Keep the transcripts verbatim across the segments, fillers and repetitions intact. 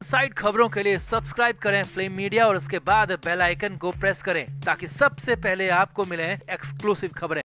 Side खबरों के लिए सब्सक्राइब करें फ्लेम मीडिया और उसके बाद बेल आइकन को प्रेस करें ताकि सबसे पहले आपको मिले एक्सक्लूसिव खबरें।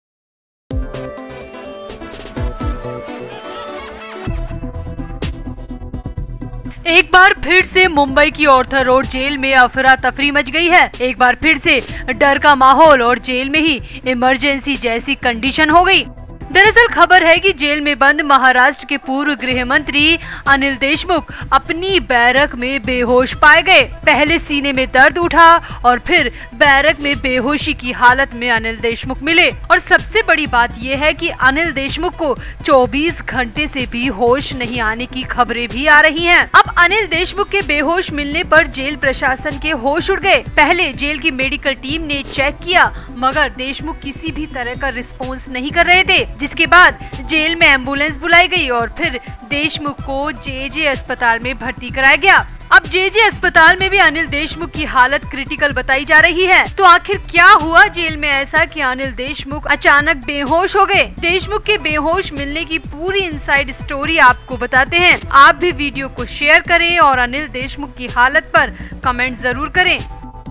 एक बार फिर से मुंबई की ऑर्थर रोड जेल में अफरा तफरी मच गई है। एक बार फिर से डर का माहौल और जेल में ही इमरजेंसी जैसी कंडीशन हो गई। दरअसल खबर है कि जेल में बंद महाराष्ट्र के पूर्व गृह मंत्री अनिल देशमुख अपनी बैरक में बेहोश पाए गए। पहले सीने में दर्द उठा और फिर बैरक में बेहोशी की हालत में अनिल देशमुख मिले। और सबसे बड़ी बात यह है कि अनिल देशमुख को चौबीस घंटे से भी होश नहीं आने की खबरें भी आ रही हैं। अब अनिल देशमुख के बेहोश मिलने पर जेल प्रशासन के होश उड़ गए। पहले जेल की मेडिकल टीम ने चेक किया मगर देशमुख किसी भी तरह का रिस्पॉन्स नहीं कर रहे थे, जिसके बाद जेल में एम्बुलेंस बुलाई गई और फिर देशमुख को जे जे अस्पताल में भर्ती कराया गया। अब जे जे अस्पताल में भी अनिल देशमुख की हालत क्रिटिकल बताई जा रही है। तो आखिर क्या हुआ जेल में ऐसा कि अनिल देशमुख अचानक बेहोश हो गए? देशमुख के बेहोश मिलने की पूरी इनसाइड स्टोरी आपको बताते हैं। आप भी वीडियो को शेयर करें और अनिल देशमुख की हालत पर कमेंट जरूर करें।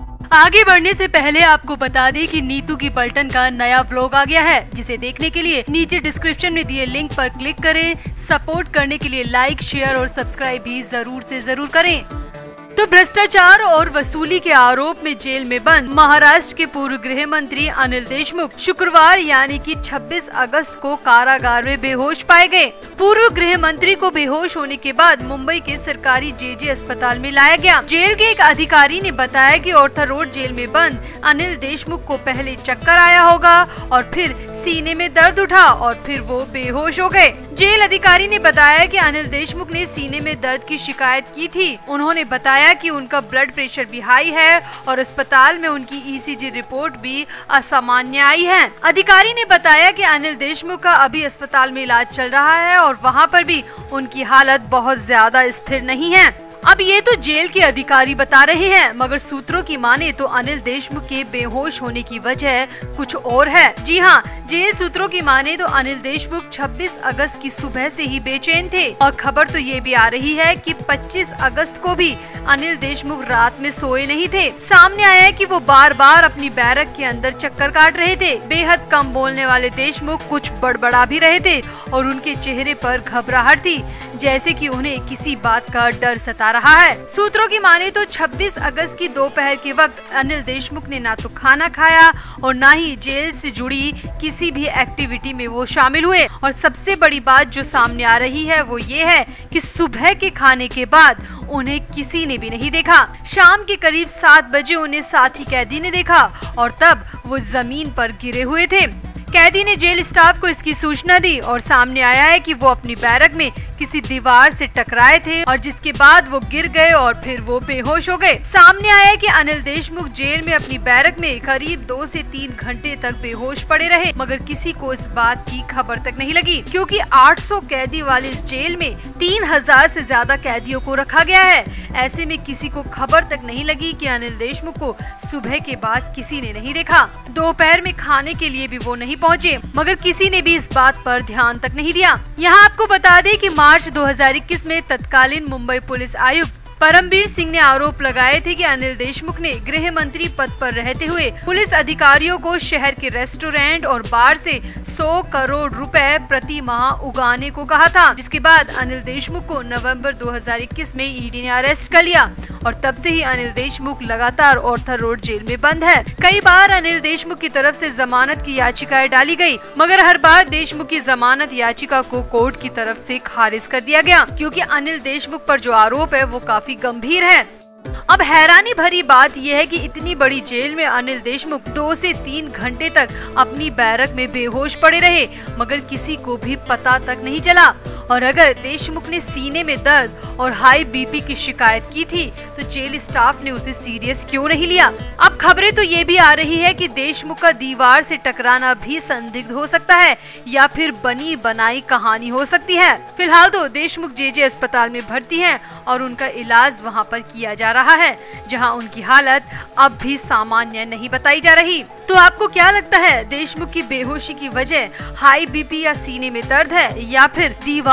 आगे बढ़ने से पहले आपको बता दें कि नीतू की पलटन का नया व्लॉग आ गया है, जिसे देखने के लिए नीचे डिस्क्रिप्शन में दिए लिंक पर क्लिक करें। सपोर्ट करने के लिए लाइक, शेयर और सब्सक्राइब भी जरूर से जरूर करें। तो भ्रष्टाचार और वसूली के आरोप में जेल में बंद महाराष्ट्र के पूर्व गृह मंत्री अनिल देशमुख शुक्रवार यानी कि छब्बीस अगस्त को कारागार में बेहोश पाए गए। पूर्व गृह मंत्री को बेहोश होने के बाद मुंबई के सरकारी जे जे अस्पताल में लाया गया। जेल के एक अधिकारी ने बताया कि ऑर्थर रोड जेल में बंद अनिल देशमुख को पहले चक्कर आया होगा और फिर सीने में दर्द उठा और फिर वो बेहोश हो गए। जेल अधिकारी ने बताया कि अनिल देशमुख ने सीने में दर्द की शिकायत की थी। उन्होंने बताया कि उनका ब्लड प्रेशर भी हाई है और अस्पताल में उनकी ई सी जी रिपोर्ट भी असामान्य आई है। अधिकारी ने बताया कि अनिल देशमुख का अभी अस्पताल में इलाज चल रहा है और वहां पर भी उनकी हालत बहुत ज्यादा स्थिर नहीं है। अब ये तो जेल के अधिकारी बता रहे हैं, मगर सूत्रों की माने तो अनिल देशमुख के बेहोश होने की वजह कुछ और है। जी हाँ, जेल सूत्रों की माने तो अनिल देशमुख छब्बीस अगस्त की सुबह से ही बेचैन थे और खबर तो ये भी आ रही है कि पच्चीस अगस्त को भी अनिल देशमुख रात में सोए नहीं थे। सामने आया है कि वो बार बार अपनी बैरक के अंदर चक्कर काट रहे थे। बेहद कम बोलने वाले देशमुख कुछ बड़बड़ा भी रहे थे और उनके चेहरे पर घबराहट थी, जैसे कि उन्हें किसी बात का डर सता रहा है। सूत्रों की माने तो छब्बीस अगस्त की दोपहर के वक्त अनिल देशमुख ने ना तो खाना खाया और ना ही जेल से जुड़ी किसी भी एक्टिविटी में वो शामिल हुए। और सबसे बड़ी बात जो सामने आ रही है वो ये है कि सुबह के खाने के बाद उन्हें किसी ने भी नहीं देखा। शाम के करीब सात बजे उन्हें साथी कैदी ने देखा और तब वो जमीन पर गिरे हुए थे। कैदी ने जेल स्टाफ को इसकी सूचना दी और सामने आया है कि वो अपनी बैरक में किसी दीवार से टकराए थे और जिसके बाद वो गिर गए और फिर वो बेहोश हो गए। सामने आया है कि अनिल देशमुख जेल में अपनी बैरक में करीब दो से तीन घंटे तक बेहोश पड़े रहे, मगर किसी को इस बात की खबर तक नहीं लगी, क्योंकि आठ सौ कैदी वाले इस जेल में तीन हजार से ज्यादा कैदियों को रखा गया है। ऐसे में किसी को खबर तक नहीं लगी कि अनिल देशमुख को सुबह के बाद किसी ने नहीं देखा। दोपहर में खाने के लिए भी वो नहीं पहुँचे, मगर किसी ने भी इस बात पर ध्यान तक नहीं दिया। यहाँ आपको बता दें कि मार्च दो हज़ार इक्कीस में तत्कालीन मुंबई पुलिस आयुक्त परमबीर सिंह ने आरोप लगाए थे कि अनिल देशमुख ने गृह मंत्री पद पर रहते हुए पुलिस अधिकारियों को शहर के रेस्टोरेंट और बार से सौ करोड़ रुपए प्रति माह उगाने को कहा था, जिसके बाद अनिल देशमुख को नवंबर दो हज़ार इक्कीस में ई डी ने अरेस्ट कर लिया और तब से ही अनिल देशमुख लगातार ऑर्थर रोड जेल में बंद है। कई बार अनिल देशमुख की तरफ से जमानत की याचिकाएं डाली गई, मगर हर बार देशमुख की जमानत याचिका को कोर्ट की तरफ से खारिज कर दिया गया, क्योंकि अनिल देशमुख पर जो आरोप है वो काफी गंभीर है। अब हैरानी भरी बात यह है कि इतनी बड़ी जेल में अनिल देशमुख दो से तीन घंटे तक अपनी बैरक में बेहोश पड़े रहे, मगर किसी को भी पता तक नहीं चला। और अगर देशमुख ने सीने में दर्द और हाई बी पी की शिकायत की थी तो जेल स्टाफ ने उसे सीरियस क्यों नहीं लिया? अब खबरें तो ये भी आ रही है कि देशमुख का दीवार से टकराना भी संदिग्ध हो सकता है या फिर बनी बनाई कहानी हो सकती है। फिलहाल तो देशमुख जे जे अस्पताल में भर्ती हैं और उनका इलाज वहां पर किया जा रहा है, जहां उनकी हालत अब भी सामान्य नहीं बताई जा रही। तो आपको क्या लगता है, देशमुख की बेहोशी की वजह हाई बी पी या सीने में दर्द है या फिर दीवार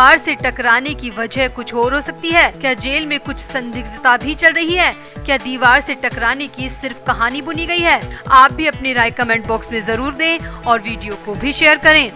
दीवार से टकराने की वजह कुछ और हो सकती है? क्या जेल में कुछ संदिग्धता भी चल रही है? क्या दीवार से टकराने की सिर्फ कहानी बुनी गई है? आप भी अपनी राय कमेंट बॉक्स में जरूर दें और वीडियो को भी शेयर करें।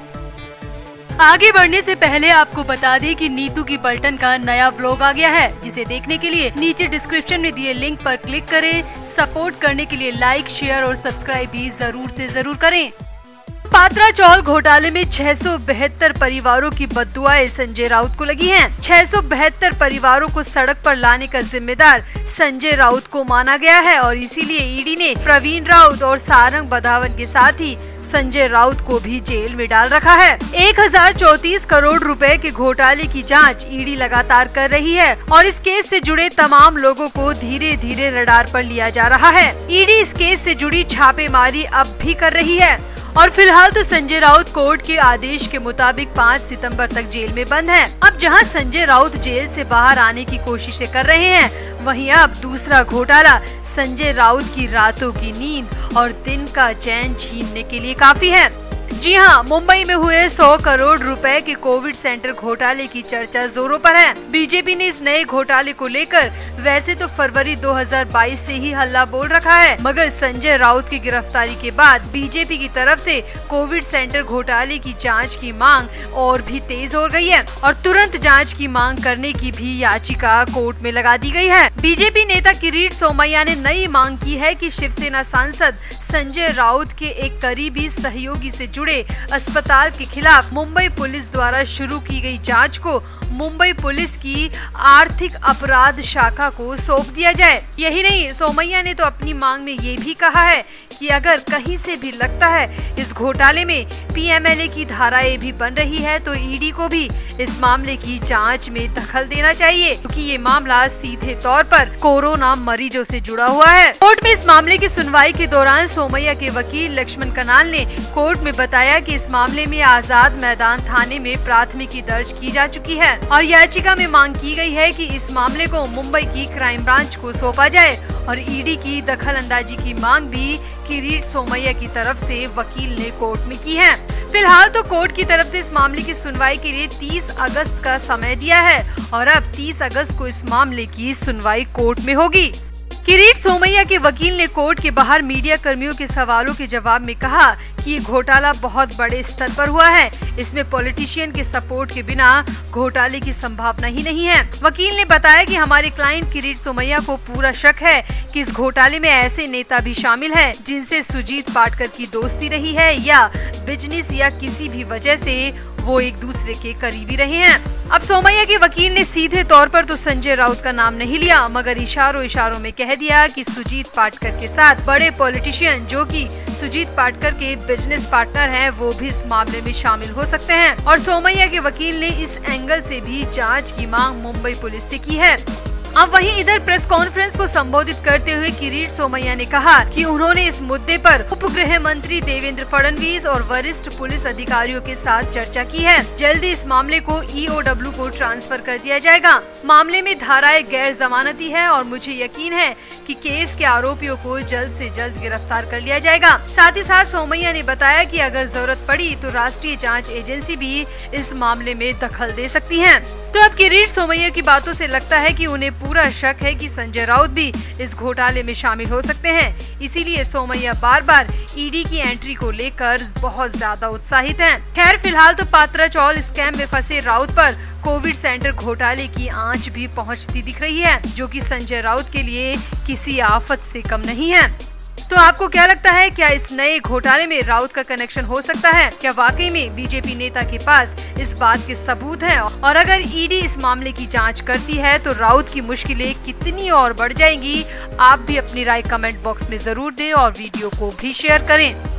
आगे बढ़ने से पहले आपको बता दें कि नीतू की पलटन का नया व्लॉग आ गया है, जिसे देखने के लिए नीचे डिस्क्रिप्शन में दिए लिंक पर क्लिक करें। सपोर्ट करने के लिए लाइक, शेयर और सब्सक्राइब भी जरूर से जरूर करें। पात्रा चौल घोटाले में छह सौ बहत्तर परिवारों की बद्दुआएं संजय राउत को लगी हैं। छह सौ बहत्तर परिवारों को सड़क पर लाने का जिम्मेदार संजय राउत को माना गया है और इसीलिए ईडी ने प्रवीण राउत और सारंग बधावन के साथ ही संजय राउत को भी जेल में डाल रखा है। एक हजार चौतीस करोड़ रुपए के घोटाले की जांच ईडी लगातार कर रही है और इस केस से जुड़े तमाम लोगों को धीरे धीरे रडार पर लिया जा रहा है। ईडी इस केस से जुड़ी छापेमारी अब भी कर रही है और फिलहाल तो संजय राउत कोर्ट के आदेश के मुताबिक पाँच सितंबर तक जेल में बंद है। अब जहां संजय राउत जेल से बाहर आने की कोशिशें कर रहे हैं, वहीं अब दूसरा घोटाला संजय राउत की रातों की नींद और दिन का चैन छीनने के लिए काफी है। जी हां, मुंबई में हुए सौ करोड़ रुपए के कोविड सेंटर घोटाले की चर्चा जोरों पर है। बीजेपी ने इस नए घोटाले को लेकर वैसे तो फरवरी दो हज़ार बाईस से ही हल्ला बोल रखा है, मगर संजय राउत की गिरफ्तारी के बाद बीजेपी की तरफ से कोविड सेंटर घोटाले की जांच की मांग और भी तेज हो गई है और तुरंत जांच की मांग करने की भी याचिका कोर्ट में लगा दी गई है। बीजेपी नेता किरीट सोमैया ने नई मांग की है कि शिवसेना सांसद संजय राउत के एक करीबी सहयोगी से जुड़े अस्पताल के खिलाफ मुंबई पुलिस द्वारा शुरू की गई जांच को मुंबई पुलिस की आर्थिक अपराध शाखा को सौंप दिया जाए। यही नहीं, सोमैया ने तो अपनी मांग में ये भी कहा है कि अगर कहीं से भी लगता है इस घोटाले में पीएमएलए की धाराएं भी बन रही है तो ईडी को भी इस मामले की जांच में दखल देना चाहिए, क्योंकि ये मामला सीधे तौर पर कोरोना मरीजों से जुड़ा हुआ है। कोर्ट में इस मामले की सुनवाई के दौरान सोमैया के वकील लक्ष्मण कनाल ने कोर्ट में बताया कि इस मामले में आजाद मैदान थाने में प्राथमिकी दर्ज की जा चुकी है और याचिका में मांग की गई है कि इस मामले को मुंबई की क्राइम ब्रांच को सौंपा जाए और ईडी की दखल अंदाजी की मांग भी किरीट सोमैया की तरफ से वकील ने कोर्ट में की है। फिलहाल तो कोर्ट की तरफ से इस मामले की सुनवाई के लिए तीस अगस्त का समय दिया है और अब तीस अगस्त को इस मामले की सुनवाई कोर्ट में होगी। किरीट सोमैया के वकील ने कोर्ट के बाहर मीडिया कर्मियों के सवालों के जवाब में कहा कि ये घोटाला बहुत बड़े स्तर पर हुआ है, इसमें पॉलिटिशियन के सपोर्ट के बिना घोटाले की संभावना ही नहीं है। वकील ने बताया कि हमारे क्लाइंट किरीट सोमैया को पूरा शक है कि इस घोटाले में ऐसे नेता भी शामिल है जिनसे सुजीत पाटकर की दोस्ती रही है या बिजनेस या किसी भी वजह से वो एक दूसरे के करीबी रहे हैं। अब सोमैया के वकील ने सीधे तौर पर तो संजय राउत का नाम नहीं लिया, मगर इशारों इशारों में कह दिया कि सुजीत पाटकर के साथ बड़े पॉलिटिशियन जो कि सुजीत पाटकर के बिजनेस पार्टनर हैं, वो भी इस मामले में शामिल हो सकते हैं और सोमैया के वकील ने इस एंगल से भी जांच की मांग मुंबई पुलिस से की है। अब वहीं इधर प्रेस कॉन्फ्रेंस को संबोधित करते हुए किरीट सोमैया ने कहा कि उन्होंने इस मुद्दे पर उपगृह मंत्री देवेंद्र फडणवीस और वरिष्ठ पुलिस अधिकारियों के साथ चर्चा की है। जल्दी इस मामले को ईओडब्ल्यू को ट्रांसफर कर दिया जाएगा। मामले में धाराएं गैर जमानती है और मुझे यकीन है कि केस के आरोपियों को जल्द से जल्द गिरफ्तार कर लिया जाएगा। साथ ही साथ सोमैया ने बताया कि अगर जरूरत पड़ी तो राष्ट्रीय जाँच एजेंसी भी इस मामले में दखल दे सकती है। तो अब किरीट सोमैया की बातों से लगता है कि उन्हें पूरा शक है कि संजय राउत भी इस घोटाले में शामिल हो सकते हैं, इसीलिए सोमैया बार बार ईडी की एंट्री को लेकर बहुत ज्यादा उत्साहित हैं। खैर, फिलहाल तो पात्रा चौल स्कैम में फंसे राउत पर कोविड सेंटर घोटाले की आंच भी पहुंचती दिख रही है, जो कि संजय राउत के लिए किसी आफत से कम नहीं है। तो आपको क्या लगता है, क्या इस नए घोटाले में राउत का कनेक्शन हो सकता है? क्या वाकई में बीजेपी नेता के पास इस बात के सबूत हैं? और अगर ईडी इस मामले की जांच करती है तो राउत की मुश्किलें कितनी और बढ़ जाएंगी? आप भी अपनी राय कमेंट बॉक्स में जरूर दें और वीडियो को भी शेयर करें।